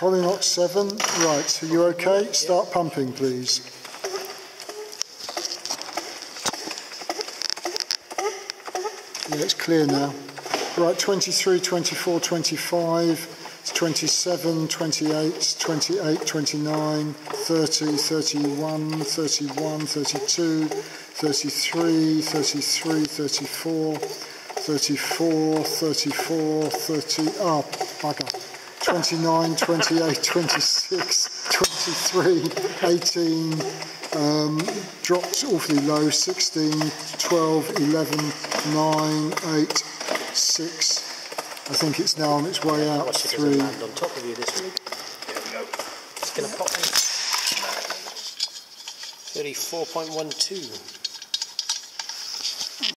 Collinox 7, right, are you okay? Start pumping, please. Yeah, it's clear now. Right, 23, 24, 25, 27, 28, 28, 29, 30, 31, 31, 32, 33, 33, 34, 34, 34, 30, oh, bugger. 29, 28, 26, 23, 18, dropped awfully low, 16, 12, 11, 9, 8, 6. I think it's now on its way out. 3. Land on top of you this week. There we go. It's going to pop in. 34.12.